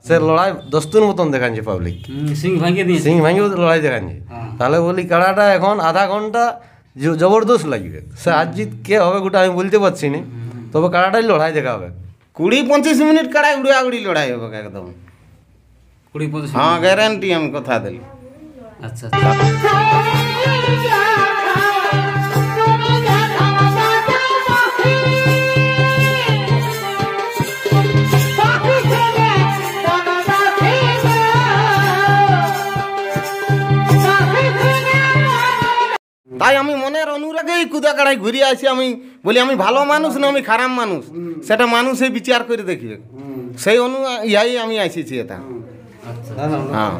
সে লড়াই দস্তুর মতন দেখাচ্ছে পাবলিক, সিং ভাঙিয়ে দিয়েছে। সিং ভাঙিয়ে লড়াই দেখাচ্ছে। তাহলে বলি কাড়াটা এখন আধা ঘন্টা জবরদস্ত লাগবে। সে আজ জিত কে হবে গোটা আমি বলতে পারছি না, তবে কাড়াটাই লড়াই দেখাবে। 20-25 মিনিট কাড়াই উড়াউড়ি লড়াই হবে একদম। 20-25 হ্যাঁ গ্যারান্টি আমি কথা দিলি। আচ্ছা আচ্ছা। তাই আমি মনের অনুরাগেই কুদা কাড়াই ঘুরে আসি। আমি বলি আমি ভালো মানুষ না আমি খারাপ মানুষ, সেটা মানুষে বিচার করে দেখবে। সেই ইয়াই আমি আসিছি এটা। হ্যাঁ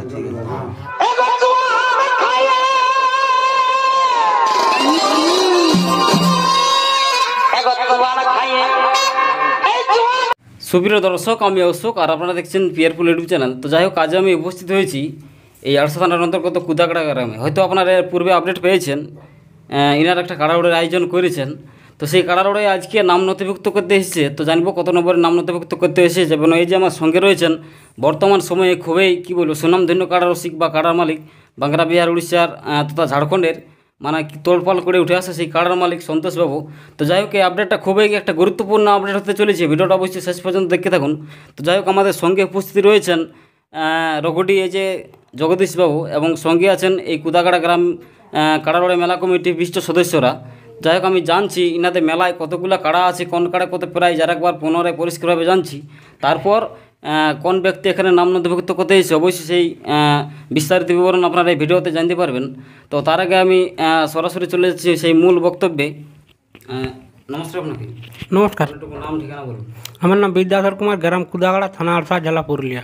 সুপ্রিয় দর্শক, আমি অশোক আর আপনারা দেখছেন পিয়ারফুল ইউটিউব চ্যানেল। তো যাই হোক, আজ আমি উপস্থিত হয়েছি এই 800 থানার অন্তর্গত কুদাকাড়া গ্রামে। হয়তো আপনারা এর পূর্বে আপডেট পেয়েছেন, ইনার একটা কাড়াউড়ের আয়োজন করেছেন। তো সেই কাড়াউড়ে আজকে নাম নথিভুক্ত করতে এসেছে। তো জানবো কত নম্বরে নাম নথিভুক্ত করতে এসেছে। এবং এই যে আমার সঙ্গে রয়েছেন বর্তমান সময়ে খুবই কী বলবো সুনামধন্য কাড়া রসিক বা কাড়ার মালিক, বাংলা, বিহার, উড়িষ্যার তথা ঝাড়খণ্ডের মানে তোলপাল করে উঠে আসে সেই কাড়ার মালিক সন্তোষবাবু। তো যাই হোক, এই আপডেটটা খুবই একটা গুরুত্বপূর্ণ আপডেট হতে চলেছে। ভিডিওটা অবশ্যই শেষ পর্যন্ত দেখতে থাকুন। তো যাই হোক, আমাদের সঙ্গে উপস্থিত রয়েছেন রঘুডি এই যে জগদীশবাবু, এবং সঙ্গে আছেন এই কুদাকাড়া গ্রাম কাড়ারোড়ে মেলা কমিটির বিশিষ্ট সদস্যরা। যাই হোক, আমি জানছি ইনাদের মেলায় কতগুলো কাড়া আছে, কোন কাড়া কত প্রাইজ, আর একবার পুনরায় পরিষ্কারভাবে জানছি। তারপর কোন ব্যক্তি এখানে নাম নথিভুক্ত করতে এসেছে অবশ্যই সেই বিস্তারিত বিবরণ আপনারা এই ভিডিওতে জানতে পারবেন। তো তার আগে আমি সরাসরি চলে যাচ্ছি সেই মূল বক্তব্যে। নমস্কার আপনাকে। নমস্কার, নাম ঠিকানা বলুন। আমার নাম বিদ্যাধর কুমার, গ্রাম কুদাগাড়া, থানা আরসা, জেলা পুরুলিয়া।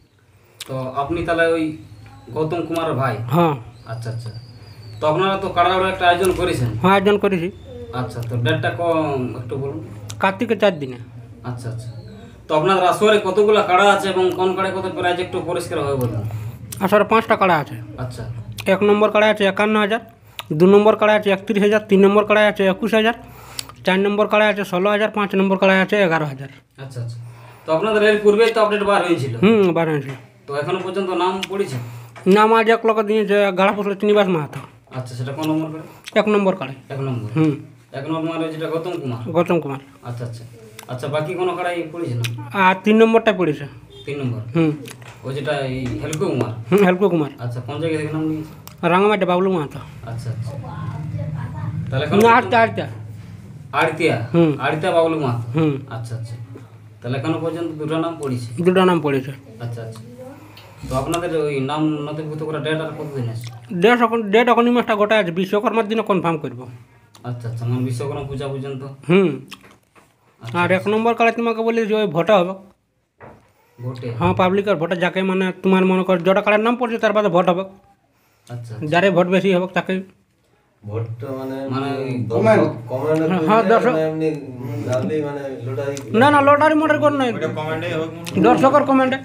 তো আপনি তাহলে ওই গৌতম কুমারের ভাই? হ্যাঁ। আচ্ছা আচ্ছা। তো আপনারা তো কাড়াউড়ে একটা আয়োজন করেছেন? হ্যাঁ, আয়োজন করেছি। আচ্ছা, তো ডেটটা একটু বলুন। কার্তিকের 4 দিনে। আচ্ছা আচ্ছা। তো আপনার আসরে কতগুলো কাড়া আছে এবং কোন কাড়ায় কত প্রাইজ একটু পরিষ্কার হবে বলুন। আসরে 5টা কাড়া আছে। আচ্ছা 1 নম্বর কাড়া আছে 51,000, 2 নম্বর কাড়া আছে 31,000, 3 নম্বর কাড়া আছে 21,000, 4 নম্বর কাড়া আছে 16,000, 5 নম্বর কাড়া আছে 11,000। আচ্ছা আচ্ছা। তো আপনাদের এর পূর্বে তো আপডেট বার হয়েছিল? বার হয়েছিল। তো এখনো পর্যন্ত নাম পড়েছে? নাম আজ 1 লোক দিয়েছে, গাড়া পুষল শ্রীনিবাস মাহাতো। আচ্ছা, সেটা কোন নম্বর করে? 1 নম্বর কাড়াই। 1 নম্বর। 1 নম্বর যেটা গৌতম কুমার? গৌতম কুমার। আচ্ছা আচ্ছা আচ্ছা। বাকি কোনো কাড়াই পড়েছে না? আর 3 নম্বরটা পড়েছে। 3 নম্বর? ওই যেটা এই হেলকো কুমার? হেলকো কুমার। আচ্ছা, কোন জায়গা থেকে নাম নিয়েছে? রাঙামাটি বাবলু মাহাতো। আচ্ছা আচ্ছা। তাহলে আড়িতিয়া বাবলু মাহাতো। আচ্ছা আচ্ছা। তাহলে এখনো পর্যন্ত 2টা নাম পড়েছে? 2টা নাম পড়েছে। আচ্ছা আচ্ছা। তো আপনাদের ওই নাম নথিভুক্ত করা ডেট আর কতদিন আছে? ডেট এখন মাসটা গোটা আছে, বিশ্বকর্মার দিনে কনফার্ম করব। আচ্ছা আচ্ছা, মানে বিশ্বকর্মা পূজা পর্যন্ত? আর 1 নম্বর কালে তোমাকে বলি যে ওই ভোটে হবে। ভোটে? হ্যাঁ, পাবলিকের ভোটে যাকে মানে তোমার মনে কর যেটা কালের নাম পড়ছে তার বাদে ভোট হবে। আচ্ছা। যারে ভোট বেশি হবে তাকে ভোটটা মানে হ্যাঁ দর্শক না না লটারি মোটর কোন নাই, দর্শকের কমেন্টে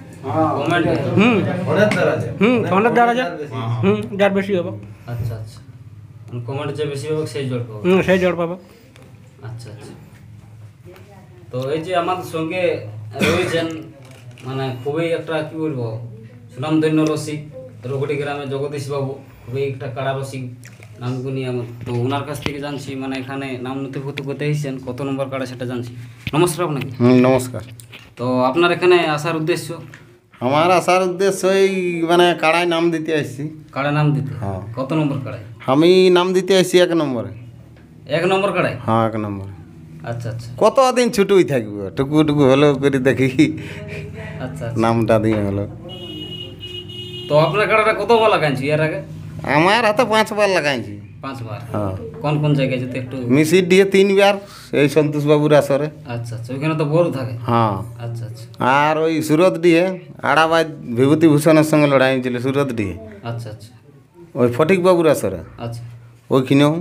ফোনের দ্বারা যার বেশি হবে। আচ্ছা আচ্ছা, কমেন্ট যে বেশি হবে সেই জোর পাবে? সেই জোর পাবে। আচ্ছা আচ্ছা। তো এই যে আমাদের সঙ্গে রয়েছেন মানে খুবই একটা কি বলবো সুনামধন্য রসিক, রঘুটি গ্রামে জগদীশ বাবু, খুবই একটা কাড়া রসিক নামগুনি আমার। তো ওনার কাছ থেকে জানছি মানে এখানে নাম নথিভুক্ত করতে এসেছেন, কত নম্বর কাড়া সেটা জানছি। নমস্কার আপনাকে। নমস্কার। তো আপনার এখানে আসার উদ্দেশ্য? আমার আসার উদ্দেশ্য এই মানে কাড়ায় নাম দিতে আসছি। কাড়া নাম দিতে? হ্যাঁ। কত নম্বর কাড়ায়? আমি নাম দিতে আসছি 1 নম্বরে। 1 নম্বর কাড়ায়? হ্যাঁ 1 নম্বরে। আচ্ছা আচ্ছা। কতদিন ছুটুই থাকবো, টুকু টুকু হলো করে দেখি। আচ্ছা। নামটা দিয়ে হলো। তো আপনার কাড়াটা কতবার লাগাইছি এর আগে? আমার হাতে 5 বার লাগাইছি। 5 বার? হ্যাঁ। কোন কোন জায়গায় যদি একটু? মিশির দিয়ে 3 বার, এই সন্তোষ বাবুর আসরে। আচ্ছা আচ্ছা, ওইখানে তো বড় থাকে? হ্যাঁ। আচ্ছা আচ্ছা। আর ওই সুরত দিয়ে আড়াবাই বিভূতি ভূষণের সঙ্গে লড়াই হয়েছিল সুরত দিয়ে। আচ্ছা আচ্ছা। ওই ফটিক বাবুর আসরে। আচ্ছা। ওইখানেও।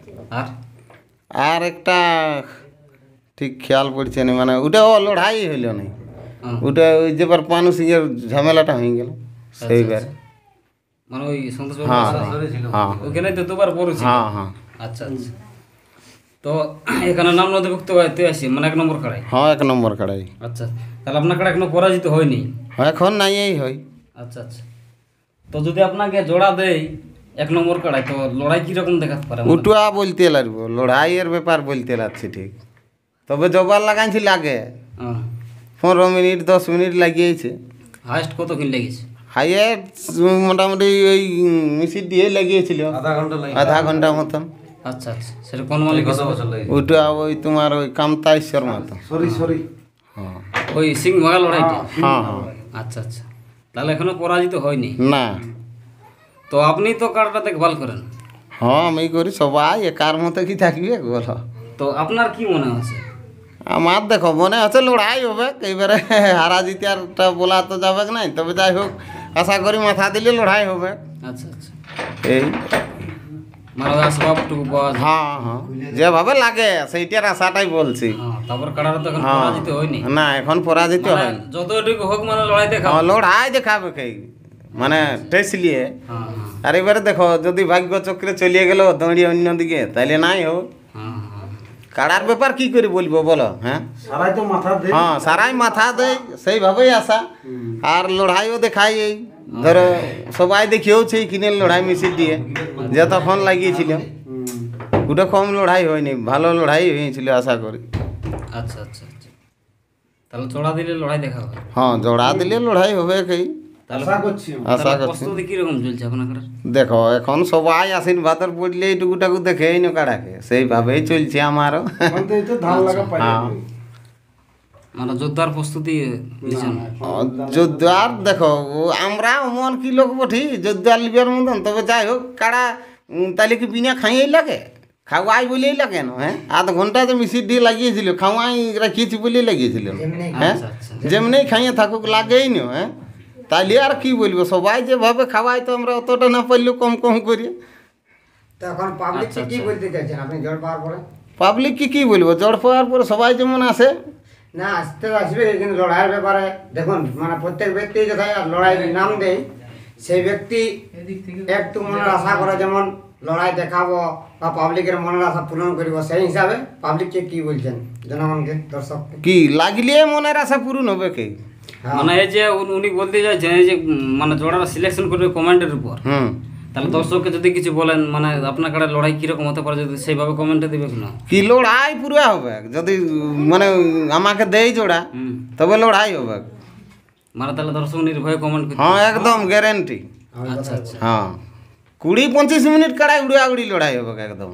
আর একটা ঠিক খেয়াল পড়ছে না, মানে ওটাও লড়াই হইল না, ওটা ওই যেবার পানু সিংয়ের ঝামেলাটা হয়ে গেল সেইবার। মানে ওই সন্তোষ বাবু? হ্যাঁ ওইখানে তো 2বার পড়েছিল? হ্যাঁ হ্যাঁ। আচ্ছা আচ্ছা। তো এখানে নাম নথিভুক্ত হইতে আসি মানে 1 নম্বর কাড়াই। হ্যাঁ 1 নম্বর কাড়াই। আচ্ছা, তাহলে আপনার কাড়া এখনো পরাজিত হয়নি? এখন নাই এই হয়। আচ্ছা আচ্ছা। তো যদি আপনাকে জোড়া দেয় 1 নম্বর কাড়াই, তো লড়াই কীরকম দেখাতে পারে? উটুয়া বলতে লাগবো, লড়াইয়ের ব্যাপার বলতে লাগছে ঠিক, তবে জবার লাগাইছি লাগে 15 মিনিট 10 মিনিট লাগিয়েছে। হাইস্ট কত কিন লেগেছে? হাইয়ের মোটামুটি ওই মিশি দিয়ে লাগিয়েছিল আধা ঘন্টা মতন। আচ্ছা আচ্ছা, সেটা কোন মালিক? ওটা ওই তোমার ওই কামতাইশ্বর মতো। হ্যাঁ ওই সিং ভাগা লড়াইটা? হ্যাঁ হ্যাঁ। আচ্ছা আচ্ছা, তাহলে এখনো পরাজিত হয়নি না। তো আপনি তো কাড়াটা দেখভাল করেন। হ্যাঁ আমি করি, সবাই একার মতো কি থাকবে বলো? তো আপনার কি মনে হচ্ছে? আমার দেখো মনে হচ্ছে লড়াই হবে, এইবারে হারা জিতারটা বলা তো যাবে নাই, তবে যাই হোক আশা করি মাথা দিলে লড়াই হবে। আচ্ছা আচ্ছা, এই মানে আসবাবটুকু পাওয়া যায়। হ্যাঁ হ্যাঁ, যেভাবে লাগে সেইটার আশাটাই বলছি। তারপর কাড়াটা তো এখন হ্যাঁ পরাজিত হয়নি। না, এখন পরাজিত মানে হয়। যতটুকু হোক মানে লড়াই দেখা। হ্যাঁ লড়াই দেখাবে কে, মানে টেসলিয়ে। হ্যাঁ হ্যাঁ আর এবারে দেখো যদি ভাগ্য চক্রে চলিয়ে গেল দৌড়িয়ে অন্যদিকে, তাইলে নাই হোক। হ্যাঁ হ্যাঁ। কাড়ার ব্যাপার কি করে বলবো বলো? হ্যাঁ হ্যাঁ, সারাই মাথা দেয়, সেইভাবেই আসা। আর লড়াইও দেখাই, এই ধরো সবাই দেখিয়েওছে কিনে লড়াই মিছিল দিয়ে যতক্ষণ লাগিয়েছিল, ওটা কম লড়াই হয়নি, ভালো লড়াই হয়েছিল আশা করি। আচ্ছা আচ্ছা আচ্ছা, তাহলে জোড়া দিলে লড়াই দেখা হবে। হ্যাঁ জোড়া দিলে লড়াই হবে কি আশা করছি। প্রস্তুতি কিরকম চলছে আপনার কাড়ার? দেখো এখন সবাই আশীর্বাদের পড়লে এইটুকুটাকু দেখেই না কাড়াকে, সেইভাবেই চলছে আমারও। হ্যাঁ মানে যোদ্ধার প্রস্তুতি নিছেন? যোদ্ধার দেখো আমরা অমন কি লোক বঠি যোদ্ধার লিবার মতন, তবে যাই হোক কাড়া তাহলে কি বিনা খাইয়েই লাগে, খাওয়াই বলেই লাগে না। হ্যাঁ আধ ঘন্টা যে মিশির দিয়ে লাগিয়েছিল, খাওয়াই রাখিয়েছি বলেই লাগিয়েছিল। হ্যাঁ যেমনি খাইয়ে থাকুক লাগেই না। হ্যাঁ তাইলে আর কি বলবো, সবাই যেভাবে খাওয়াই তো আমরা অতটা না পারলেও কম কম করি। তখন পাবলিককে কি বলতে চাইছেন আপনি জল পাওয়ার পরে? পাবলিককে কি বলবো, জড় পাওয়ার পরে সবাই যেমন আসে। না আসতে আসবে, কিন্তু লড়াইয়ের ব্যাপারে দেখুন মানে প্রত্যেক ব্যক্তি যথা লড়াইয়ের নাম দেয়, সেই ব্যক্তি একটু মনের আশা করে, যেমন লড়াই দেখাবো বা পাবলিকের মনের আশা পূরণ করব, সেই হিসাবে পাবলিককে কি বলছেন জনগণকে, দর্শককে? কি লাগলে মনের আশা পূরণ হবে কি? মানে এই যে উনি বলতে চাইছেন এই যে মানে জোড়াটা সিলেকশন করবে কমেন্টের উপর, তাহলে দর্শককে যদি কিছু বলেন মানে আপনার কাছে লড়াই কিরকম হতে পারে, যদি সেইভাবে কমেন্টে দিবে না? কি লড়াই পুরা হবে, যদি মানে আমাকে দেয় জোড়া তবে লড়াই হবে। মানে তাহলে দর্শক নির্ভয়ে কমেন্ট করতে? হ্যাঁ একদম গ্যারেন্টি। আচ্ছা আচ্ছা, হ্যাঁ 20-25 মিনিট কাড়াই উড়া উড়ি লড়াই হবে একদম।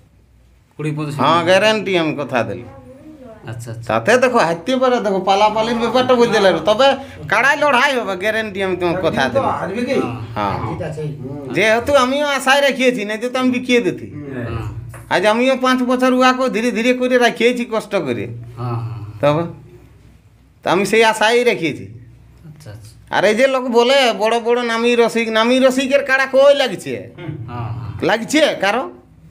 20-25? হ্যাঁ গ্যারেন্টি, আমি কথা দিল। আচ্ছা আচ্ছা, তাতে দেখো হাঁটতে পারে, দেখো পালাপালির ব্যাপারটা বলতে লাগবে, তবে কাড়াই লড়াই হবে গ্যারেন্টি, আমি তোমার কথা দিল। হ্যাঁ যেহেতু আমিও আশায় রাখিয়েছি, না তো আমি বিকিয়ে দিতি। আজ আমিও 5 বছর উহাকে ধীরে ধীরে করে রাখিয়েছি কষ্ট করে, হ্যাঁ হ্যাঁ, তবে তো আমি সেই আশাই রেখেছি। আচ্ছা আচ্ছা, আর এই যে লোক বলে বড় বড় নামি রসিকের কাড়া কই লাগছে, হ্যাঁ হ্যাঁ, লাগছে কারো,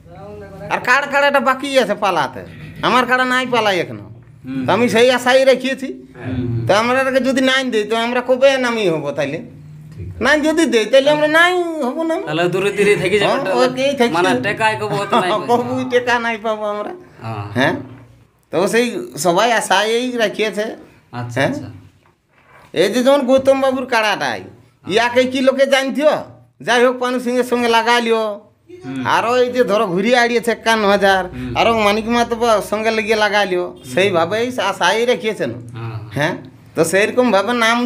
আর কাড়াটা বাকি আছে পালাতে, আমার কাড়া নাই পালাই এখনো। তো আমি সেই আশাই রেখেছি। তো আমরা যদি নাই দিই তো আমরা কবে নামি হবো, তাইলে নাই যদি দেই তাহলে আমরা নাই হবো না, তাহলে দূরে দূরে থেকে যাবে, ওকেই থাকছি। মানে টেকায় কবো হতে নাই কবুই টেকা নাই পাবো আমরা। হ্যাঁ, হ্যাঁ তো সেই সবাই আশাই রাখিয়েছে। আচ্ছা হ্যাঁ আচ্ছা, এই যে যেমন গৌতম বাবুর কাড়াটাই, ইয়াকে কি লোকে জানতিও, যাই হোক পানু সিংয়ের সঙ্গে লাগালিও। আরো এই যে ধরো ঘুরিয়ে আড়িয়েছে 51,000, আরো মানিক মাতো সঙ্গে লাগিয়ে লাগালিও, সেইভাবেই আশাই রেখিয়েছেন। হ্যাঁ তো সেইরকম ভাবে নাম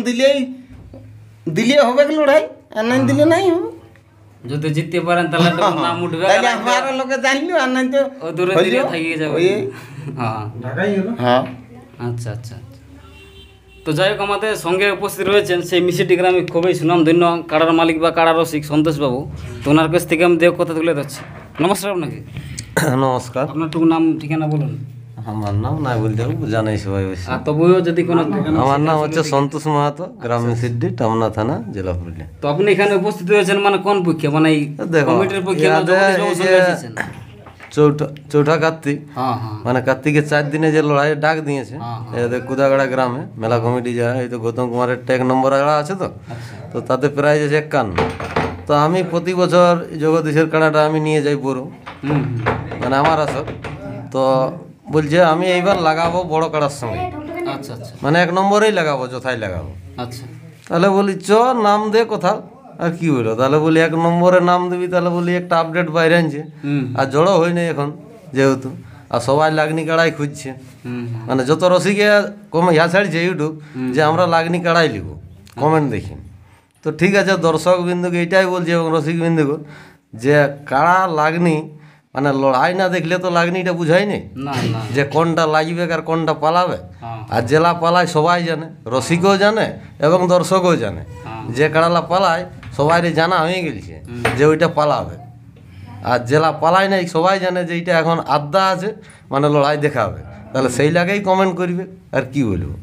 দিলে হবে কি লড়াই, আর নাই দিলে নাই হবে। যদি জিততে পারেন তাহলে তো নাম উঠবে, তাহলে আমার লোকে জানলিও, আর নাই তো ও দূরে দূরে থেকে যাবে। হ্যাঁ হ্যাঁ আচ্ছা আচ্ছা, তো যাই হোক আমাদের সঙ্গে উপস্থিত রয়েছেন সেই মিশিটি গ্রামে খুবই সুনামধন্য কাড়ার মালিক বা কাড়ার রসিক সন্তোষবাবু। তো ওনার কাছ থেকে আমি দেখ কথা তুলে ধরছি। নমস্কার আপনাকে। নমস্কার। আপনার টুকু নাম ঠিকানা বলুন। আমার নাম নাই বলতে হবে, জানাই সবাই বেশি। আর তবুও যদি কোনো, আমার নাম হচ্ছে সন্তোষ মাহাতো, গ্রাম সিদ্ধি, টামনা থানা, জেলা পুরুলিয়া। তো আপনি এখানে উপস্থিত হয়েছেন মানে কোন পক্ষে, মানে এই দেখো, কমিটির পক্ষে না ইয়াদের জগদীশ বাবুর এই সঙ্গে যে এসেছেন? চৌঠা কার্তিক, হ্যাঁ হ্যাঁ, মানে কার্তিকের 4 দিনে যে লড়াইয়ের ডাক দিয়েছে হ্যাঁ, এদের কুদাগাড়া গ্রামে মেলা কমিটি যারা, এই তো গৌতম কুমারের 1 নম্বর আড়া আছে, তো তাতে প্রাইজ আছে 51। তো আমি প্রতি বছর জগদীশের কাড়াটা আমি নিয়ে যাই পুরো, মানে আমার আসর। তো বলছে আমি এইবার লাগাবো বড় কাড়ার সঙ্গে, আচ্ছা আচ্ছা মানে 1 নম্বরেই লাগাবো, যথাই লাগাবো। আচ্ছা তাহলে বলি চ নাম দে কোথাও, আর কি হলো, তাহলে বলি 1 নম্বরে নাম দিবি, তাহলে বলি একটা আপডেট বাইরে আনছে, আর জড়ো হয়নি এখন যেহেতু, আর সবাই লাগনি কাড়াই খুঁজছে, মানে যত রসিকে ইয়া ছাড়ছে ইউটিউব যে আমরা লাগনি কাড়াই লিব কমেন্ট দেখি। তো ঠিক আছে, দর্শক বিন্দুকে এটাই বলছি এবং রসিক বিন্দুকে যে কাড়া লাগনি মানে লড়াই না দেখলে তো লাগনিটা বুঝাই নেই না না যে কোনটা লাগবে আর কোনটা পালাবে। হ্যাঁ। আর জেলা পালায় সবাই জানে, রসিকও জানে এবং দর্শকও জানে, যে কাড়ালা পালায় সবাই জানা হয়ে গেছে যে ওইটা পালাবে। আর জেলা পালায় নাই সবাই জানে যে এইটা এখন আড্ডা আছে, মানে লড়াই দেখাবে, তাহলে সেই লাগেই কমেন্ট করবে। আর কি বলবো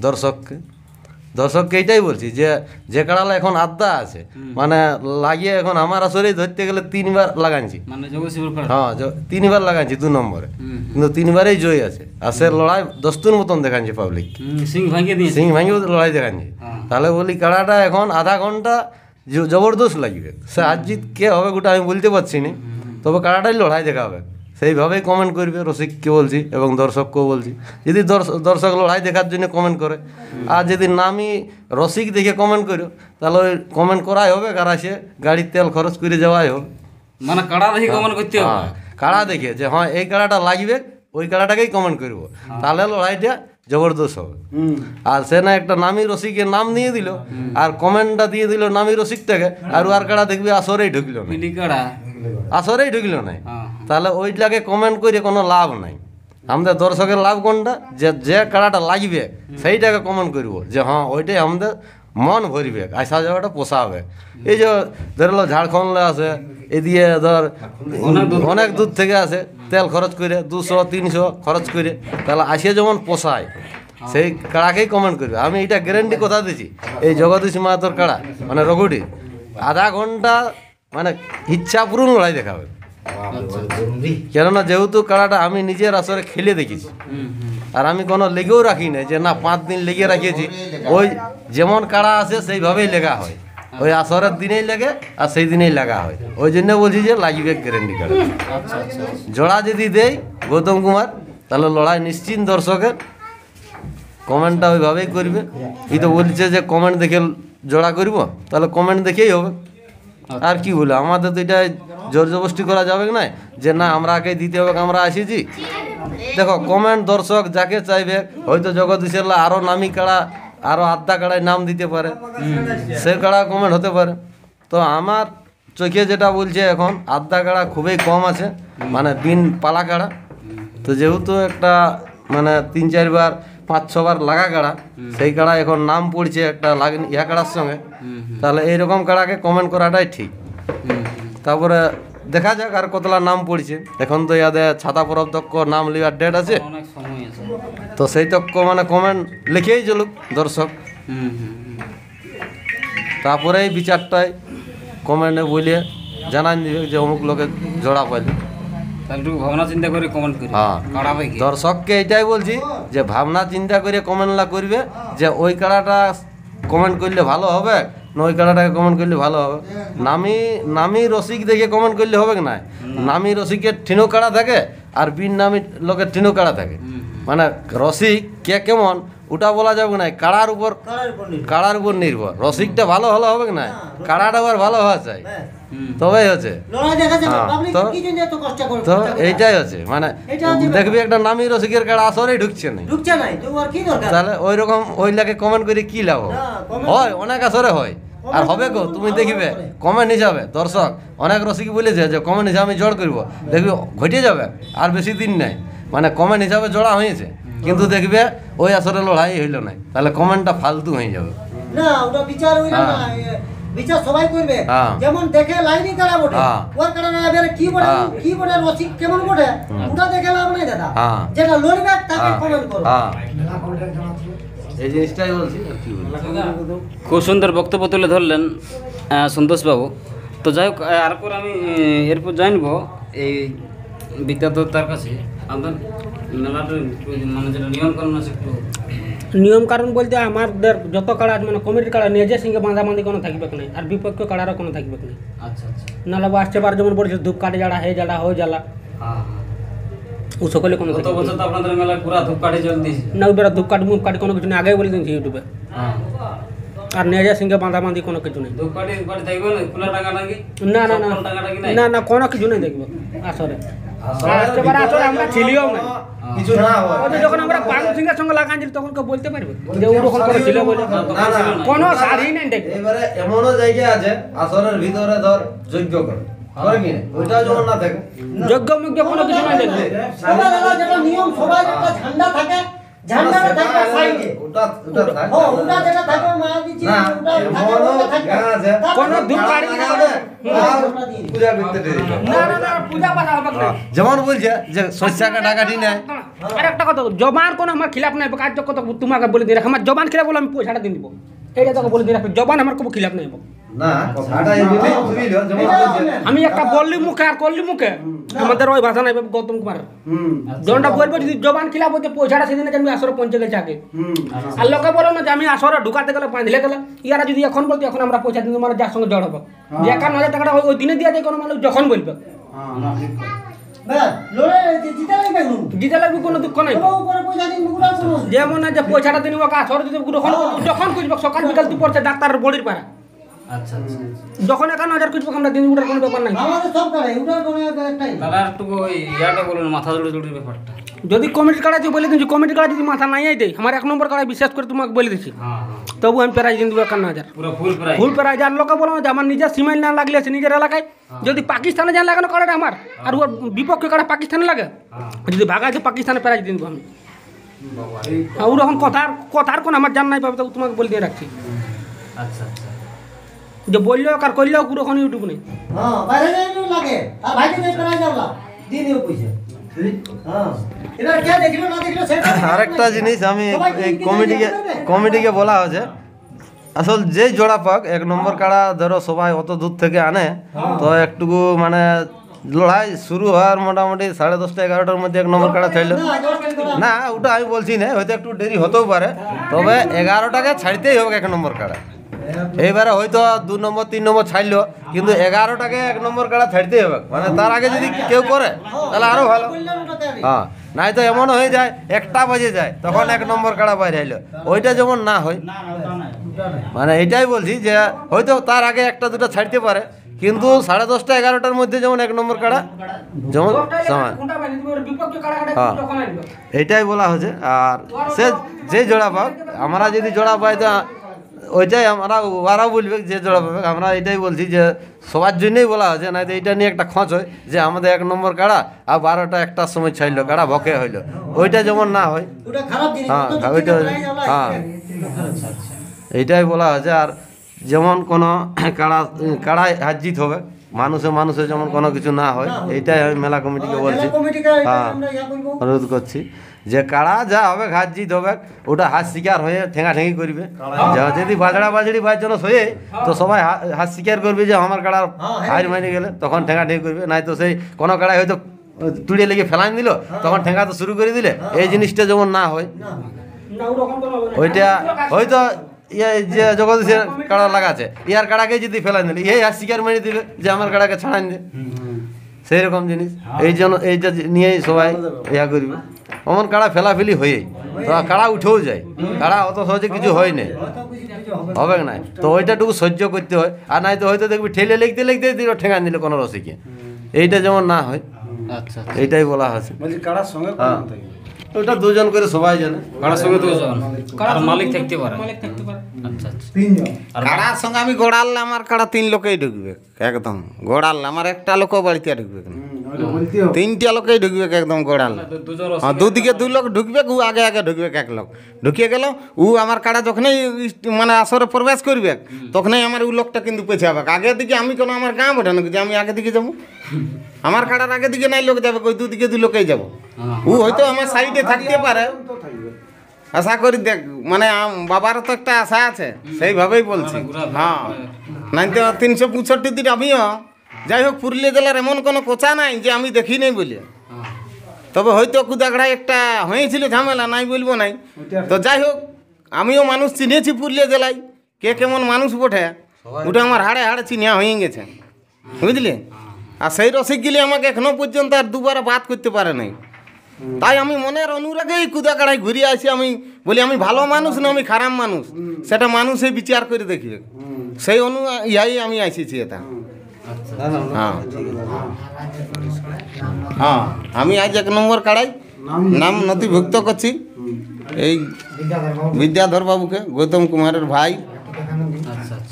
দর্শককে এইটাই বলছি যে কাড়ালা এখন আড্ডা আছে, মানে লাগিয়ে এখন আমার আসরেই ধরতে গেলে 3বার লাগাইছি, মানে জগৎশিপুর কাড়া। হ্যাঁ 3বার লাগাইছি 2 নম্বরে, কিন্তু 3বারেই জয় আছে। আর সে লড়াই দস্তুর মতন দেখাচ্ছে পাবলিক, সিং ভাঙিয়ে দিয়েছে। সিং ভাঙিও লড়াই দেখাচ্ছে। তাহলে বলি কাড়াটা এখন আধা ঘন্টা জবরদস্ত লাগবে, সে আজ জিত কে হবে গোটা আমি বলতে পারছি না, তবে কাড়াটাই লড়াই দেখাবে। সেইভাবেই কমেন্ট করবে, রসিককে বলছি এবং দর্শককেও বলছি, যদি দর্শক লড়াই দেখার জন্য কমেন্ট করে, আর যদি নামি রসিক দেখে কমেন্ট করো, তাহলে ওই কমেন্ট করাই হবে, আর আসে গাড়ির তেল খরচ করে যাওয়াই হবে। মানে কাড়া দেখে কমেন্ট করতে হবে। হ্যাঁ, কাড়া দেখে যে হ্যাঁ এই কাড়াটা লাগবে, ওই কাড়াটাকেই কমেন্ট করবো, তাহলে লড়াইটা জবরদস্ত হবে। আর সে না একটা নামি রসিকের নাম দিয়ে দিল আর কমেন্টটা দিয়ে দিল নামি রসিকটাকে, আর ওর কাড়া দেখবি আসরেই ঢুকলো না, মিলি কাড়া। আসরেই ঢুকলো নাই, হ্যাঁ। তাহলে ওইটাকে কমেন্ট করে কোনো লাভ নাই। আমাদের দর্শকের লাভ কোনটা, যে কাড়াটা লাগবে সেইটাকে কমেন্ট করবো, যে হ্যাঁ ওইটাই আমাদের মন ভরবে, আসা যাওয়াটা পোষাবে। এই যে ধরলো ঝাড়খণ্ডে আসে, এদিকে ধর অনেক দূর থেকে আসে, তেল খরচ করে 200-300 খরচ করে, তাহলে আসে যেমন পোষায় সেই কাড়াকেই কমেন্ট করবে। আমি এটা গ্যারেন্টি কথা দিচ্ছি, এই জগদীশ মাহাতোর কাড়া মানে রঘুটি আধা ঘন্টা মানে ইচ্ছাপূর্ণ লড়াই দেখাবে। কেননা যেহেতু কাড়াটা আমি নিজের আসরে খেলে দেখেছি, আর আমি কোনো লেগেও রাখি না যে না 5 দিন লেগে রাখিয়েছি, ওই যেমন কাড়া আসে সেইভাবেই লেগা হয়, ওই আসরের দিনেই লেগে আর সেই দিনেই লাগা হয়। ওই জন্য বলছি যে লাগবে গ্যারেন্টি কাড়া। জোড়া যদি দেই গৌতম কুমার, তাহলে লড়াই নিশ্চিন্ত। দর্শকের কমেন্টটা ওইভাবেই করবে, এই তো বলছে যে কমেন্ট দেখে জোড়া করব, তাহলে কমেন্ট দেখেই হবে। আর কি বলে, আমাদের তো এটা জোর জবরদস্তি করা যাবে না যে না আমরা আগে দিতে হবে, আমরা আসিছি। দেখো কমেন্ট দর্শক যাকে চাইবে, হয়তো জগদীশের আরও নামি কাড়া আরও আড্ডা কাড়ায় নাম দিতে পারে, সে কাড়া কমেন্ট হতে পারে। তো আমার চোখে যেটা বলছে এখন আড্ডা কাড়া খুবই কম আছে, মানে বিন পালা কাড়া। তো যেহেতু একটা মানে 3-4 বার 5-6 বার লাগা কাড়া, সেই কাড়া এখন নাম পড়ছে একটা লাগনি ইয়া কাড়ার সঙ্গে, তাহলে এইরকম কাড়াকে কমেন্ট করাটাই ঠিক। তারপরে দেখা যাক আর কতলা নাম পড়ছে, এখন তো ইয়াদের ছাতা পরব তক্ক নাম লিবার ডেট আছে, অনেক সময় আছে। তো সেই তক্ক মানে কমেন্ট লিখেই চলুক দর্শক, তারপরেই বিচারটাই কমেন্টে বলে জানান দিবে যে অমুক লোকের জোড়া পাইলে। তাহলে একটু ভাবনা চিন্তা করে কমেন্ট করি। হ্যাঁ, কাড়াবে কি? দর্শককে এটাই বলছি যে ভাবনা চিন্তা করে কমেন্টলা করবে, যে ওই কাড়াটা কমেন্ট করলে ভালো হবে না ওই কাড়াটাকে কমেন্ট করলে ভালো হবে। নামি রসিক দেখে কমেন্ট করলে হবে না, নামি রসিকের ঠিনো কাড়া থাকে আর বিন নামি লোকের ঠিনো কাড়া থাকে, মানে রসিক কে কেমন ওটা বলা যাবে না, কাড়ার উপর নির্ভর। রসিকটা ভালো হলে হবে না, কাড়াটা আবার ভালো হওয়া চাই, তবেই হচ্ছে। তো এইটাই হচ্ছে, মানে দেখবি একটা নামি রসিকের কাড়া আসরেই ঢুকছে না, তাহলে ওই রকম ওই লাগে কমেন্ট করে কি লাভ হবে? হয় অনেক আসরে হয়, আর হবে গো তুমি দেখবে কমেন্ট হিসাবে দর্শক অনেক রসিক বলেছে যে কমেন্ট হিসাবে আমি জোড় করবো, দেখবি ঘটে যাবে আর বেশি দিন নাই, মানে কমেন্ট হিসাবে জোড়া হয়েছে কিন্তু দেখবে ওই আসরে লড়াই হইল না, তাহলে কমেন্টটা ফালতু হয়ে যাবে। না ওটা বিচার হইল না, বিচার সবাই করবে। যেমন দেখে লাইনি কাড়া বটে, ওর কাড়া না বেরে কি বটে রসিক কেমন বটে ওটা দেখে লাভ নাই দাদা, যেটা লড়বে তাকে কমেন্ট করো। এই জিনিসটাই বলছি। খুব সুন্দর বক্তব্য তুলে ধরলেন সন্তোষবাবু। তো যাই হোক, এরপর আমি এরপর জানবো এই বিদ্যাধর তার কাছে আপনার মেলাটার মানে যেটা নিয়মকানুন আছে একটু। নিয়ম কারণ বলতে আমাদের যত কাড়া মানে কমিটির কাড়া নিজের সঙ্গে বাঁধাবাঁধি কোনো থাকবে না, আর বিপক্ষ কাড়ারও কোনো থাকবে না। আচ্ছা আচ্ছা। নাহলে আসছে বার যেমন বলছে ধূপ কাটে যারা হে জ্বালা হয়ে জ্বালা, ও সকলে কোনো গত বছর তো আপনাদের মেলায় পুরা ধূপকাঠি জল দিয়েছে। না ওটা ধূপকাঠি মুপকাঠি কোনো কিছু নেই, আগেই বলে দিয়েছি ইউটিউবে। হ্যাঁ, আর নেজা সিংহে বাঁধাবাঁধি কোনো কিছু নেই। ধূপকাঠি দেখবেন খোলা টাকা নাকি? না না না সকল টাকা নাকি নাই? না না কোনো কিছু নেই দেখবো আসরে। আসরে আসরে আমরা ছিলিও না। কিছু না হয় ওই যে যখন আমরা পাগল সিংহের সঙ্গে লাগাইছিল তখন কেউ বলতে পারবে যে ওরকম করে ছিল বলে? না না কোনো শাড়ি নেই দেখবে। এবারে এমনও জায়গা আছে আসরের ভিতরে ধর যজ্ঞ করে করে কি না ওইটা যখন না থাকে যজ্ঞ মুগ্ধ কোনো কিছু নেই দেখবে। সবার আলাদা যেটা নিয়ম, সবার একটা ঝান্ডা থাকে, ঝান্ডাটা থাকে সাইডে। ওটা ওটা থাকে ও ওটা যেটা থাকে মায়াবীজি, না ওটা থাকে, এমনও ওটা থাকে। গান আছে কোনো ধূপকাঠি না লাগাবে, আর পূজা করতে দেরি না। না না না পূজা পাঠা হবে না। যেমন বলছে যে শস্যাকে টাকাটি নেয় আর একটা কথা, জবান কোনো আমার খিলাফ নাই, কাজ কত তোমাকে বলে দিয়ে রাখ, আমার জবান খিলাফ বলে আমি পয়সাটা দিয়ে দিব, এইটা তোকে বলে দিয়ে রাখবে, জবান আমার কোনো খিলাফ নাই। না কথাটা এমনি বুঝিল যেমন বলছে আমি একটা বললি মুখে আর করলি মুখে, আমাদের ওই ভাষা নাই গৌতম কুমার যখনটা বলবো যদি জবান খিলাফ হচ্ছে পয়সাটা সেদিনে আমি আসরে পৌঁছে গেছে আগে। আর লোকে বলো না যে আমি আসরে ঢুকাতে গেলে বাঁধলে গেলে, ইয়ারা যদি এখন বলতো এখন আমরা পয়সা দিতে মানে যার সঙ্গে জড় হবো, যে 51,000 টাকাটা ওই দিনে দিয়ে যায় কোনো মানুষ যখন বলবে ব্যাস, লড়ে জিতে লাগবে না। জিতে লাগবে, কোনো দুঃখ নাই। সবার উপরে পয়সা দিন, বুকুরা কোনো। যেমন না যে পয়সাটা দিন আসরে যদি যখন খুঁজবে সকাল বিকাল তুই পড়ছে ডাক্তারের বডির পাড়া, আচ্ছা আচ্ছা। যখন 51,000 খুঁজবে আমরা দিন উঠার কোনো ব্যাপার নাই। আমাদের সব করে, ওটার কোনো একটাই না। দাদা একটু ওই ইয়াটা বলুন, মাথা জুড়ে জুড়ে ব্যাপারটা। যদি কমিটি কাড়া যে বলে দিচ্ছি, কমিটি কাড়া যদি মাথা নাই দেয়, আমার 1 নম্বর কাড়ায় বিশ্বাস করে তোমাকে বলে দিচ্ছি, হ্যাঁ, তবু আমি প্রাইজ দিন দেবো 51,000 পুরো ফুল প্রাইস। Full prize. আর লোকে বলো না যে আমার নিজের সীমায় না লাগলে আছে নিজের এলাকায়, যদি পাকিস্তানে যা লাগানো কাড়াটা আমার আর ওর বিপক্ষে কাড়া পাকিস্তানে লাগে, যদি ভাগাছে পাকিস্তানে প্রাইজ দিন দেবো আমি। ওরকম কথার কোন আমার জান নাই পাবে, তবু তোমাকে বলে দিয়ে রাখছি আচ্ছা আচ্ছা। যে বললেও আর করলেও পুরো কোনো ইউটিউব নেই। হ্যাঁ, বাইরে যাইও লাগে। আর ভাইকে যে করাই যাওলা, দিয়ে দিও পয়সা। হ্যাঁ। এবার কে দেখলো না দেখলো সেটা আরেকটা জিনিস আমি এই কমিটিকে বলা হয়েছে, আসল যে জোড়া পাক 1 নম্বর কাড়া ধরো সবাই অত দূর থেকে আনে, তো একটুকু মানে লড়াই শুরু হওয়ার মোটামুটি 10:30 11টার মধ্যে 1 নম্বর কাড়া ছাড়লো না, ওটা আমি বলছি না, হয়তো একটু দেরি হতেও পারে, তবে 11টাকে ছাড়তেই হবে 1 নম্বর কাড়া। এইবারে হয়তো 2 নম্বর 3 নম্বর ছাড়লো, কিন্তু 11টাকে 1 নম্বর কাড়া ছাড়তেই হবে, মানে তার আগে যদি কেউ করে তাহলে আরো ভালো। হ্যাঁ, নাই তো এমন হয়ে যায় 1টা বাজে যায় তখন 1 নম্বর কাড়া বাইরে আইলো, ওইটা যেমন না হয়। মানে এটাই বলছি যে হয়তো তার আগে 1টা 2টা ছাড়তে পারে, কিন্তু 10:30 11টার মধ্যে যেমন 1 নম্বর কাড়া যেমন সমান। হ্যাঁ, এইটাই বলা হচ্ছে। আর সে যে জোড়া পাক, আমরা যদি জোড়া পাই তো ওইটাই ওরাও বলবে যে জোড়া পাবে, আমরা এটাই বলছি যে সবার জন্যই বলা হয়েছে, না তো এইটা নিয়ে একটা খোঁজ হয় যে আমাদের 1 নম্বর কাড়া আর 12টা 1টার সময় ছাড়লো কাড়া ভকে হইলো, ওইটা যেমন না হয়। ওটা খারাপ জিনিস। হ্যাঁ, ওইটা হ্যাঁ এইটাই বলা হয়েছে। আর যেমন কোনো কাড়ায় হার জিত হবে, মানুষে যেমন কোনো কিছু না হয়, এইটাই আমি মেলা কমিটিকে বলছি। হ্যাঁ, অনুরোধ করছি যে কাড়া যা হবে হার জিত হবে, ওটা হাত শিকার হয়ে ঠেঙাঠেঙি করবে। যদি বাজড়া বাজড়ি বাই জন্য হয়ে তো সবাই হাত শিকার করবে যে আমার কাড়া হার মারি গেলে, তখন ঠেঙাঠেঙি করবে। নাই তো সেই কোনো কাড়ায় হয়তো তুড়ে লেগে ফেলান দিল, তখন ঠেঙা তো শুরু করে দিলে, এই জিনিসটা যেমন না হয়। ওইটা হয়তো যে জগদীশের কাড়া লাগাছে, ইয়ার কাড়াকে যদি ফেলান দিলে এই হাত শিকার মেরে দিবে যে আমার কাড়াকে ছাড়ান দে, সেই রকম জিনিস। এই জন্য এইটা নিয়েই সবাই ইয়া করবে। অমন কাড়া ফেলাফেলি হয়েই তো কাড়া উঠেও যায়, কাড়া অত সহজে কিছু হয় না, হবে না। তো ওইটাটুকু সহ্য করতে হয়। আর নাই তো হয়তো দেখবি ঠেলে লেগতে লেগতে দিল ঠেঙান দিল কোনো রসিকে, এইটা যেমন না হয়। আচ্ছা, এইটাই বলা হয়েছে। হ্যাঁ, ওটা 2 জন করে সবাই জানে। কাড়ার সঙ্গে 2 জন আর মালিক থাকতে পারে। আচ্ছা আচ্ছা। কাড়ার সঙ্গে আমি গোড়ালে আমার কাড়া 3 লোকেই ঢুকবে একদম। গোড়ালে আমার একটা লোকও বাড়িতে ঢুকবে না, 3টা লোকেই ঢুকবে একদম গোড়ালে। হ্যাঁ, দুদিকে 2 লোক ঢুকবে, ও আগে আগে ঢুকবে 1 লোক। ঢুকিয়ে গেল ও আমার কাড়া যখনই মানে আসরে প্রবেশ করবে, তখনই আমার ও লোকটা কিন্তু পেছে হবে। আগের দিকে আমি কোনো আমার গাঁ বটে না যে আমি আগে দিকে যাবো, আমার কাড়ার আগে দিকে নাই লোক যাবে, ওই 2 দিকে 2 লোকেই যাবো। ও হয়তো আমার সাইডে থাকতে পারে, আশা করি দেখ, মানে বাবারও তো একটা আশা আছে, সেইভাবেই বলছি। হ্যাঁ, নাই তো 365 দিন আমিও যাই হোক পুরুলিয়া জেলার এমন কোনো কোচা নাই যে আমি দেখি নাই বলে। তবে হয়তো কুদাগড়ায় একটা হয়েছিল ঝামেলা, নাই বলবো নাই। তো যাই হোক, আমিও মানুষ চিনেছি পুরুলিয়া জেলায়, কে কেমন মানুষ বটে ওটা আমার হাড়ে হাড়ে চিনিয়া হয়ে গেছে, বুঝলি। আর সেই রসিকগুলি আমাকে এখনো পর্যন্ত আর 2বার বাদ করতে পারে নাই। তাই আমি মনের অনুরাগেই কুদাকাড়ায় ঘুরে আসি। আমি বলি আমি ভালো মানুষ না আমি খারাপ মানুষ, সেটা মানুষে বিচার করে দেখবে। সেই ইয়াই আমি আসিছি এটা। হ্যাঁ হ্যাঁ, আমি আজ 1 নম্বর কাড়াই নাম নথিভুক্ত করছি এই বিদ্যাধর বাবুকে, গৌতম কুমারের ভাই। আচ্ছা আচ্ছা।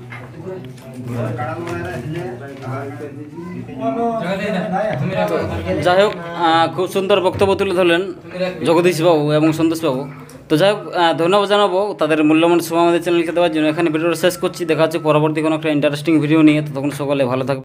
যাই হোক, খুব সুন্দর বক্তব্য তুলে ধরলেন জগদীশ বাবু এবং সন্তোষ বাবু। তো যাই হোক, ধন্যবাদ জানাবো তাদের মূল্যবান সময় আমাদের চ্যানেলকে দেওয়ার জন্য। এখানে ভিডিওটা শেষ করছি, দেখা হচ্ছে পরবর্তী কোনো একটা ইন্টারেস্টিং ভিডিও নিয়ে। ততক্ষণ সকলে ভালো থাকবে।